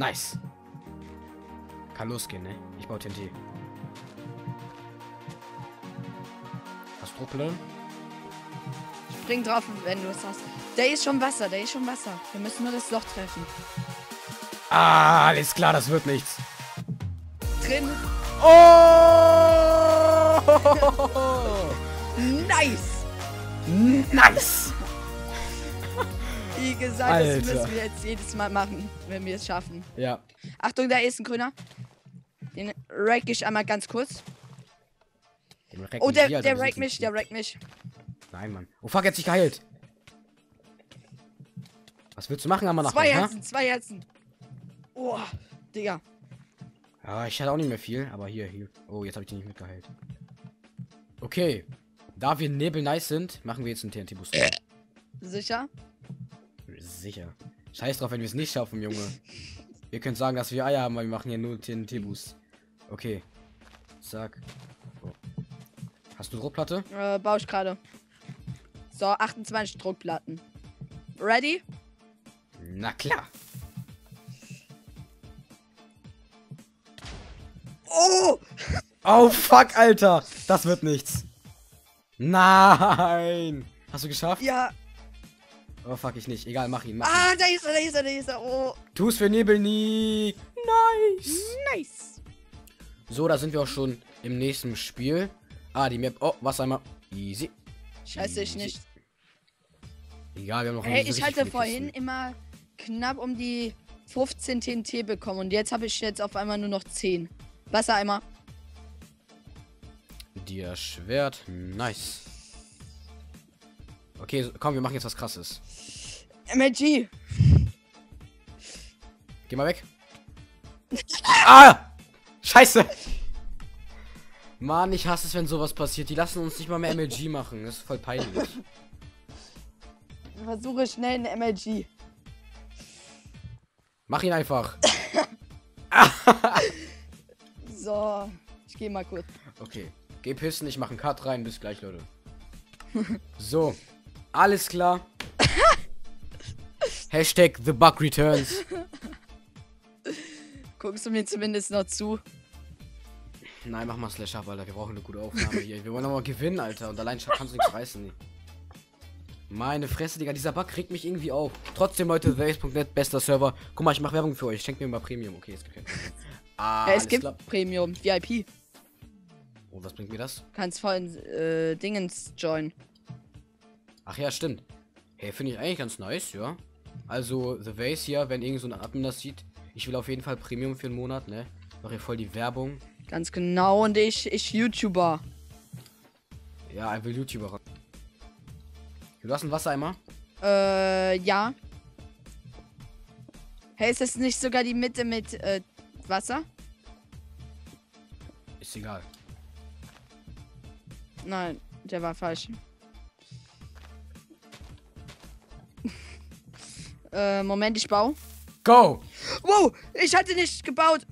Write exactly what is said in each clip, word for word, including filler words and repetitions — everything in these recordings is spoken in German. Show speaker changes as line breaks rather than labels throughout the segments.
Nice. Kann losgehen, ne? Ich baue T N T. Hast du Druckplatte?
Spring drauf, wenn du es hast. Da ist schon Wasser, da ist schon Wasser. Wir müssen nur das Loch treffen.
Ah, alles klar, das wird nichts.
Drin.
Oh!
Nice!
Nice!
Wie gesagt,
Alter.
das müssen wir jetzt jedes Mal machen, wenn wir es schaffen.
Ja.
Achtung, da ist ein grüner. Den rack ich einmal ganz kurz.
Den rack
Oh,
mich
der,
hier,
der
Alter, wir
rackt
sind
mich,
zu-
der rackt mich.
Nein, Mann. Oh, fuck, er hat sich geheilt. Was willst du machen, aber nach
Zwei
ne?
Herzen, zwei Herzen. Oh, Digga.
Ja, ich hatte auch nicht mehr viel, aber hier, hier. Oh, jetzt habe ich den nicht mitgeheilt. Okay. Da wir Nebel nice sind, machen wir jetzt einen T N T-Boost.
Sicher?
Sicher. Scheiß drauf, wenn wir es nicht schaffen, Junge. Ihr könnt sagen, dass wir Eier haben, weil wir machen ja nur T N T-Boost. Okay. Zack. Oh. Hast du Druckplatte?
Äh, baue ich gerade. So, achtundzwanzig Druckplatten. Ready?
Na klar.
Oh!
Oh, fuck, Alter. Das wird nichts. Nein. Hast du geschafft?
Ja.
Oh, fuck, ich nicht. Egal, mach ihn, mach ihn.
Ah, da ist er, da ist er, da ist er. Oh.
Tu's für Nebel nie. Nice.
Nice.
So, da sind wir auch schon im nächsten Spiel. Ah, die Map. Oh, was einmal. Easy.
Scheiße, ich
Easy.
nicht.
Egal, wir haben noch
Hey,
nicht so
ich
richtig
hatte
viele
vorhin
Kisten.
immer knapp um die fünfzehn T N T bekommen und jetzt habe ich jetzt auf einmal nur noch zehn. Wassereimer.
Dir Schwert. Nice. Okay, so- komm, wir machen jetzt was Krasses.
M L G.
Geh mal weg. Ah! Scheiße! Mann, ich hasse es, wenn sowas passiert. Die lassen uns nicht mal mehr M L G machen. Das ist voll peinlich.
Versuche schnell einen M L G.
Mach ihn einfach.
So, ich gehe mal kurz.
Okay. Geh pissen, ich mach einen Cut rein. Bis gleich, Leute. So. Alles klar. Hashtag The Bug Returns.
Guckst du mir zumindest noch zu?
Nein, mach mal Slash up, Alter. Wir brauchen eine gute Aufnahme hier. Wir wollen aber gewinnen, Alter. Und allein kannst du nichts reißen. Meine Fresse, Digga. Dieser Bug regt mich irgendwie auf. Trotzdem, Leute, the ace punkt net, bester Server. Guck mal, ich mach Werbung für euch. Schenkt mir mal Premium. Okay, es gibt kein Premium. Ah,
Ja, es
alles
gibt
klar.
Premium, V I P.
Oh, was bringt mir das?
Kannst voll in äh, Dingens joinen.
Ach ja, stimmt. Hey, finde ich eigentlich ganz nice, ja. Also, The Vase hier, wenn irgend so ein Admin das sieht. Ich will auf jeden Fall Premium für einen Monat, ne? Mach hier voll die Werbung.
Ganz genau, und ich, ich YouTuber.
Ja, er will YouTuber. Du hast einen Wassereimer?
Äh, ja. Hey, ist das nicht sogar die Mitte mit äh, Wasser?
Ist egal.
Nein, der war falsch. äh, Moment, ich baue.
Go!
Wow, ich hatte nicht gebaut.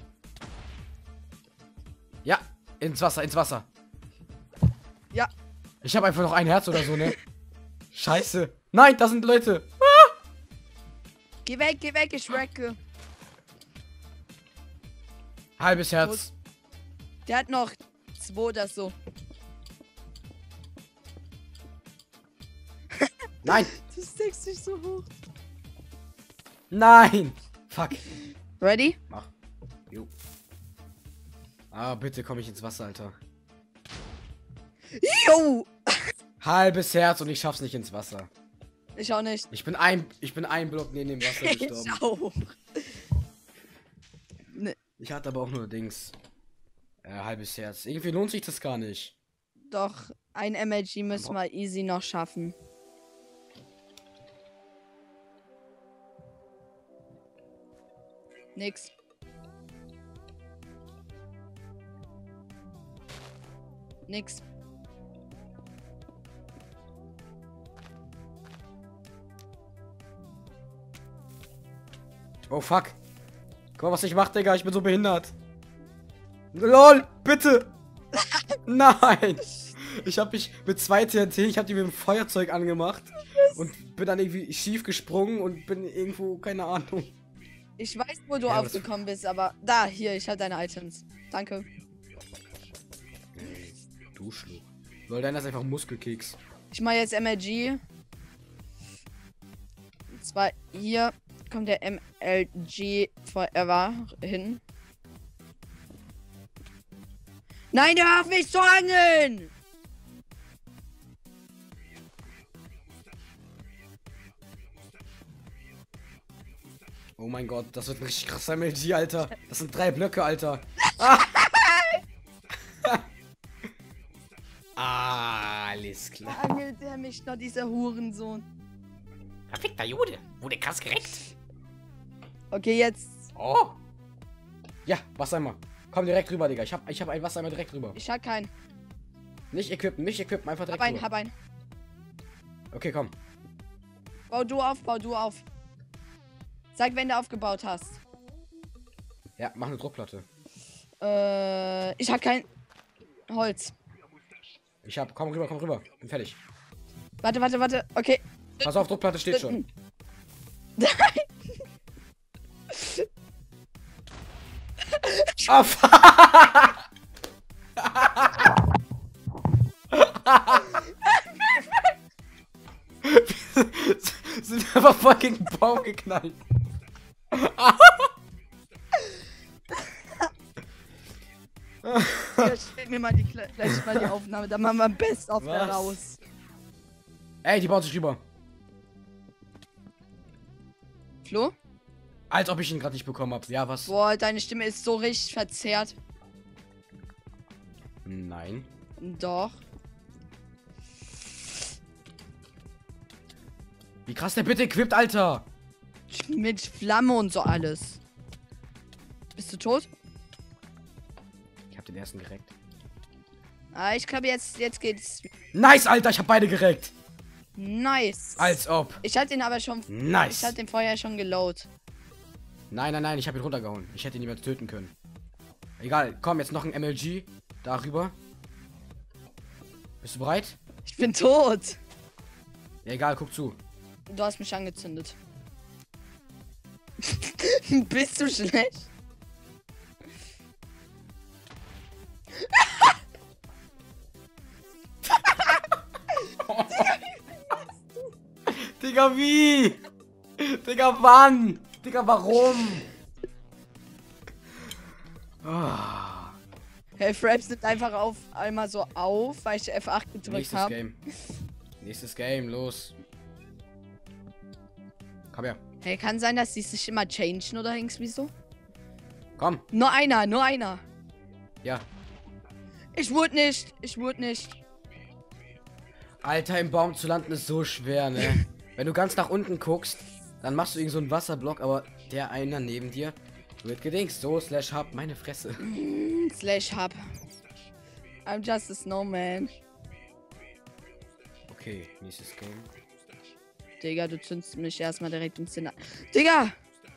Ja, ins Wasser, ins Wasser.
Ja.
Ich habe einfach noch ein Herz oder so, ne? Scheiße. Nein, da sind Leute.
Geh weg, geh weg, ich wrecke.
Halbes Herz.
Der hat noch zwei oder so.
Nein,
Du steckst dich so hoch.
nein. Fuck.
Ready?
Mach. Jo. Ah, bitte komm ich ins Wasser, Alter.
Jo!
Halbes Herz und ich schaff's nicht ins Wasser.
Ich auch nicht.
Ich bin ein, ich bin ein Block neben dem Wasser
Ich
gestorben.
auch. Ne,
Ich hatte aber auch nur Dings. Äh, halbes Herz. Irgendwie lohnt sich das gar nicht.
doch, ein M L G müssen wir easy noch schaffen. Nix. Nix.
Oh fuck. Guck mal, was ich mach, Digga. Ich bin so behindert. LOL, bitte. Nein. Ich hab mich mit zwei T N T, ich hab die mit dem Feuerzeug angemacht. Und bin dann irgendwie schief gesprungen und bin irgendwo, keine Ahnung.
Ich weiß, wo du
Ja,
aufgekommen bist, aber da, hier, ich habe deine Items. Danke.
Ey, du Schluck. Soll deiner ist einfach Muskelkeks.
Ich mache jetzt M L G. Und zwar hier kommt der M L G Forever hin. Nein, der darf nicht zu angeln!
Oh mein Gott, das wird ein richtig krasser M L G, Alter. Das sind drei Blöcke, Alter. Ah, alles klar.
Angelt der mich noch, dieser Hurensohn.
Verfickter Jude. Wurde krass gereckt.
Okay, jetzt.
Oh. Ja, Wassereimer. Komm direkt rüber, Digga. Ich hab, ich hab ein Wassereimer direkt rüber.
Ich hab keinen.
Nicht equippen, nicht equippen, einfach direkt
Hab einen,
rüber.
hab einen.
Okay, komm.
Bau du auf, bau du auf. Sag, wenn du aufgebaut hast.
Ja, mach eine Druckplatte.
Äh, ich hab kein Holz.
Ich hab, komm rüber, komm rüber. Bin fertig.
Warte, warte, warte. Okay.
Pass auf, Druckplatte steht schon. Ah, fuck. Sind einfach fucking Baum geknallt.
Ja, stell mir mal die, gleich mal die Aufnahme, dann machen wir Best of
Was?
raus.
Ey, die baut sich rüber.
Flo?
Als ob ich ihn gerade nicht bekommen habe. Ja, was?
Boah, deine Stimme ist so richtig verzerrt.
Nein.
Doch.
Wie krass der bitte equipped, Alter.
Mit Flamme und so alles. Bist du tot?
Ich hab den ersten gereckt.
Ah, ich glaube jetzt, jetzt geht's.
Nice, Alter, ich hab beide gereckt.
Nice.
Als ob.
Ich hatte ihn aber schon.
Nice.
Ich hatte den vorher schon geloadet.
Nein, nein, nein, ich habe ihn runtergehauen. Ich hätte ihn nicht mehr töten können. Egal, komm, jetzt noch ein M L G. Darüber. Bist du bereit?
Ich bin tot.
Ja, egal, guck zu.
Du hast mich angezündet. Bist du schlecht?
Digga, wie? Digga, wann? Digga, warum? Ah.
Hey, Fraps nimmt einfach auf einmal so auf, weil ich F acht gedrückt
Nächstes
habe.
Game. Nächstes Game, los. Komm her.
Hey, kann sein, dass die sich immer changen oder irgendwie so?
Komm.
Nur einer, nur einer.
Ja.
Ich wurde nicht, ich wurde nicht.
Alter, im Baum zu landen ist so schwer, ne? Wenn du ganz nach unten guckst, dann machst du irgend so einen Wasserblock, aber der einer neben dir wird gedingst. So, slash hub, meine Fresse.
Mm, slash hub. I'm just a snowman.
Okay, nächstes Game.
Digga, du zündest mich erstmal direkt ins Zimmer. Digga!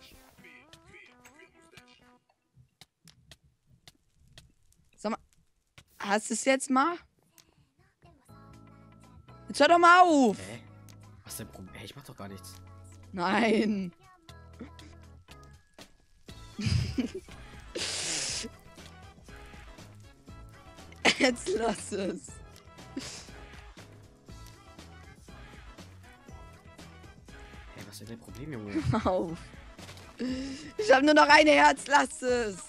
Sag mal, hast du es jetzt mal? Jetzt hör doch mal auf!
Hä? Was ist dein Problem? Hey, ich mach doch gar nichts.
Nein. Jetzt lass es.
Hey, was ist denn dein Problem, Junge?
Auf. Ich habe nur noch ein Herz, lass es.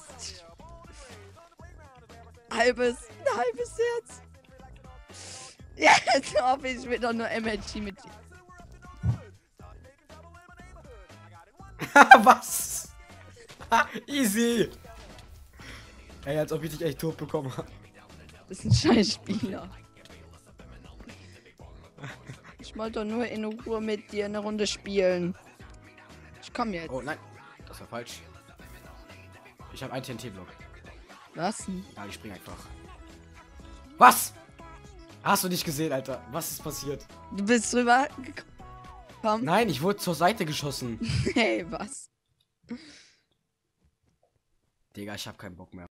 Halbes, ein halbes Herz. Jetzt hoffe ich, will doch nur M L G mit dir.
Was? Ha, easy. Ey, als ob ich dich echt tot bekommen habe.
Das ist ein scheiß Spieler. Ich wollte doch nur in Ruhe mit dir eine Runde spielen. Ich komm jetzt.
Oh nein, das war falsch. Ich habe einen T N T-Block.
Was denn?
Ja, ich spring einfach. Was? Hast du nicht gesehen, Alter? Was ist passiert?
Du bist drüber gekommen.
Nein, ich wurde zur Seite geschossen.
Hey, was?
Digga, ich habe keinen Bock mehr.